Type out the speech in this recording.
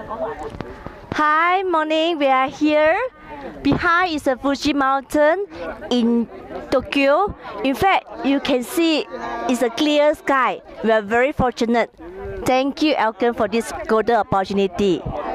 Hi, morning. We are here. Behind is a Fuji mountain in Tokyo. In fact, you can see it's a clear sky. We are very fortunate. Thank you, Elkin, for this golden opportunity.